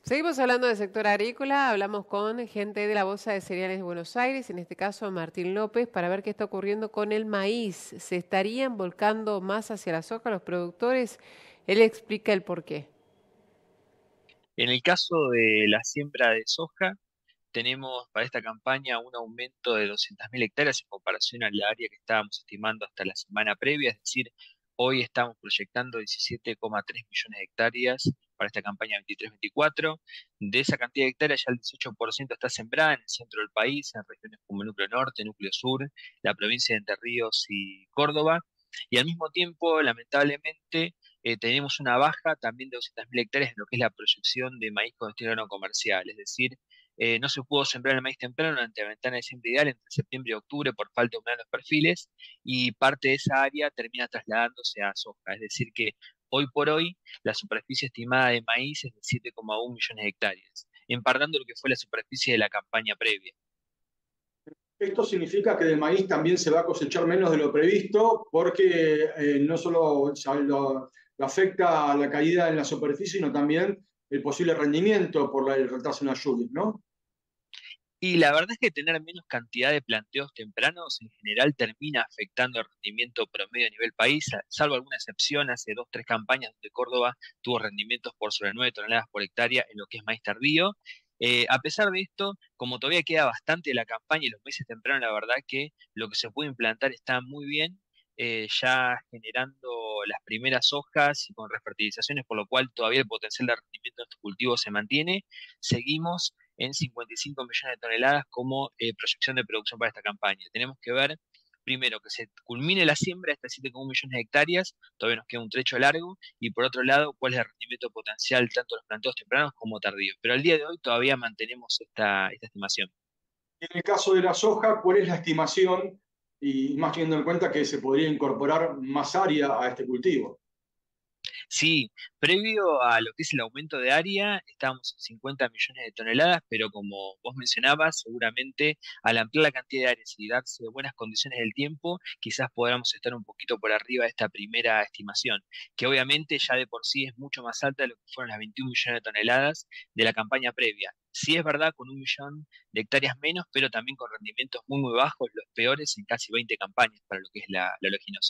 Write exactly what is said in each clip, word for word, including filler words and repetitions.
Seguimos hablando del sector agrícola, hablamos con gente de la Bolsa de Cereales de Buenos Aires, en este caso Martín López, para ver qué está ocurriendo con el maíz. ¿Se estarían volcando más hacia la soja los productores? Él explica el porqué. En el caso de la siembra de soja, tenemos para esta campaña un aumento de doscientas mil hectáreas en comparación al área que estábamos estimando hasta la semana previa, es decir, hoy estamos proyectando diecisiete coma tres millones de hectáreas para esta campaña veintitrés veinticuatro. De esa cantidad de hectáreas ya el dieciocho por ciento está sembrada en el centro del país, en regiones como el núcleo norte, núcleo sur, la provincia de Entre Ríos y Córdoba. Y al mismo tiempo, lamentablemente, eh, tenemos una baja también de doscientas mil hectáreas en lo que es la proyección de maíz con destino no comercial, es decir, eh, no se pudo sembrar el maíz temprano durante la ventana de siembra ideal entre septiembre y octubre por falta de humedad en los perfiles y parte de esa área termina trasladándose a soja. Es decir, que hoy por hoy la superficie estimada de maíz es de siete coma uno millones de hectáreas, empardando lo que fue la superficie de la campaña previa. Esto significa que del maíz también se va a cosechar menos de lo previsto porque eh, no solo o sea, lo, lo afecta a la caída en la superficie, sino también el posible rendimiento por la, el retraso en las lluvias, ¿no? Y la verdad es que tener menos cantidad de planteos tempranos en general termina afectando el rendimiento promedio a nivel país, salvo alguna excepción hace dos, tres campañas donde Córdoba tuvo rendimientos por sobre nueve toneladas por hectárea en lo que es maíz tardío. Eh, a pesar de esto, como todavía queda bastante de la campaña y los meses tempranos, la verdad que lo que se puede implantar está muy bien, eh, ya generando las primeras hojas y con refertilizaciones, por lo cual todavía el potencial de rendimiento de estos cultivos se mantiene. Seguimos en cincuenta y cinco millones de toneladas como eh, proyección de producción para esta campaña. Tenemos que ver, primero, que se culmine la siembra de estas siete coma uno millones de hectáreas, todavía nos queda un trecho largo, y por otro lado, cuál es el rendimiento potencial tanto de los planteos tempranos como tardíos. Pero al día de hoy todavía mantenemos esta, esta estimación. En el caso de la soja, ¿cuál es la estimación? Y más teniendo en cuenta que se podría incorporar más área a este cultivo. Sí, previo a lo que es el aumento de área, estábamos en cincuenta millones de toneladas, pero como vos mencionabas, seguramente al ampliar la cantidad de áreas y darse buenas condiciones del tiempo, quizás podamos estar un poquito por arriba de esta primera estimación, que obviamente ya de por sí es mucho más alta de lo que fueron las veintiún millones de toneladas de la campaña previa. Sí es verdad, con un millón de hectáreas menos, pero también con rendimientos muy muy bajos, los peores en casi veinte campañas para lo que es la, la oleaginosa.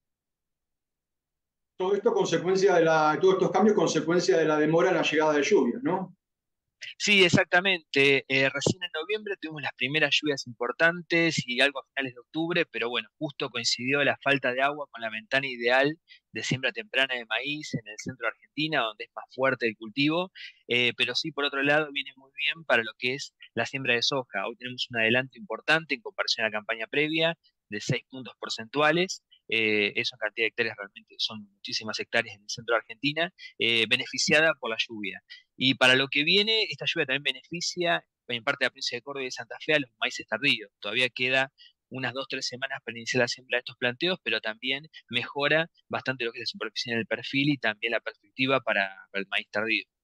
Todo esto consecuencia de la, todos estos cambios consecuencia de la demora en la llegada de lluvias, ¿no? Sí, exactamente. Eh, recién en noviembre tuvimos las primeras lluvias importantes y algo a finales de octubre, pero bueno, justo coincidió la falta de agua con la ventana ideal de siembra temprana de maíz en el centro de Argentina, donde es más fuerte el cultivo. Eh, pero sí, por otro lado, viene muy bien para lo que es la siembra de soja. Hoy tenemos un adelanto importante en comparación a la campaña previa de seis puntos porcentuales. Eh, esa cantidad de hectáreas realmente son muchísimas hectáreas en el centro de Argentina, eh, beneficiada por la lluvia. Y para lo que viene, esta lluvia también beneficia en parte de la provincia de Córdoba y de Santa Fe a los maíces tardíos. Todavía queda unas dos, tres semanas para iniciar la siembra de estos planteos, pero también mejora bastante lo que es la superficie en el perfil y también la perspectiva para, para el maíz tardío.